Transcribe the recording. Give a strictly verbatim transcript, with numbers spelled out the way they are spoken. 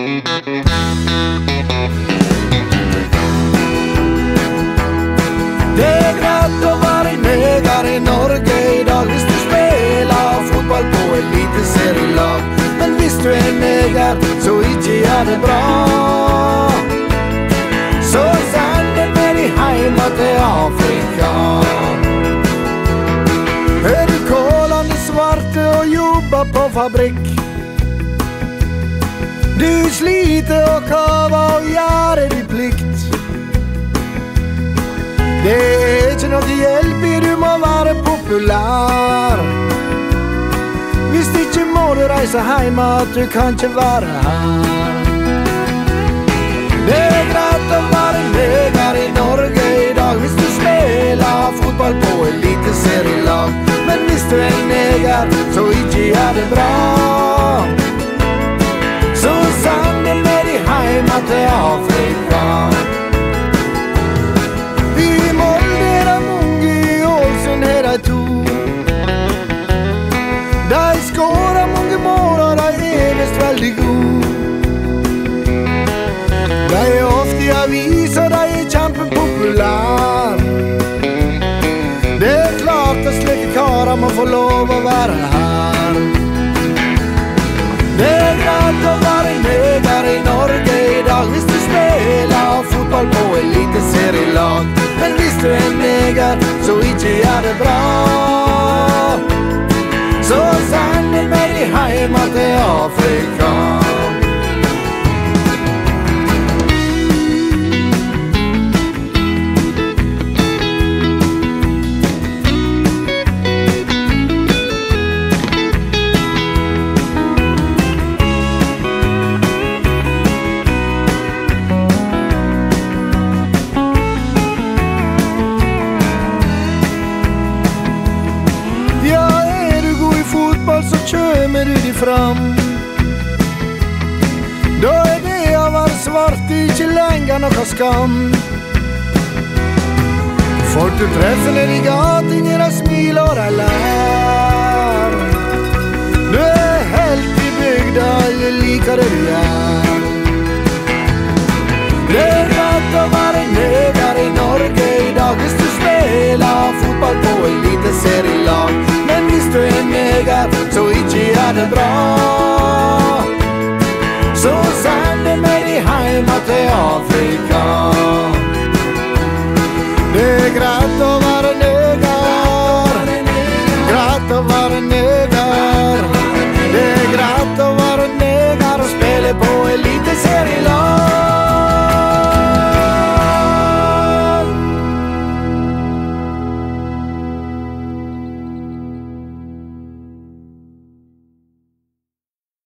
Det er greit å være neger i Norge i dag hvis du spiller fotball på eliteserielag. Men hvis du er neger, så ikke gjør det bra. Så send det med de heima til Afrika. Er du kålende svarte og jobber på fabrikk? Du sliter og kaver og gjør din plikt. Det er ikke noe hjelp i, du må være populær. Hvis ikke må du reise hjem, at du kan ikke være her. Det er greit å være neger i Norge i dag hvis du spiller fotball på eliteserielag. Men hvis du er neger, så ikke gjør det bra. Så send det med de heima til Afrika. I Molde er det mange, i Ålesund er det to. De skårer mange mål, og de er vist veldig gode. De er ofte i avis, og de er kjempepopulære. Det er klart at slike karer må få lov å være her. Det er greit å være neger i Norge i dag hvis du spiller fotball på eliteserielag. Men hvis du er neger, så ikke gjør det bra. Så send det med de heima til Afrika. Så kjømer du de fram. Da er det å være svart ikke lenger noe skam. Folk du treffer ned i gaten, gir deg smil og deg lær. Du er helt i bygda, alle liker det du gjør. Det er greit å være neger i Norge i dag hvis du spiller fotball på eliteserielag. Men hvis du er neger, så ikke gjør det bra. Så send det med de heima til Afrika.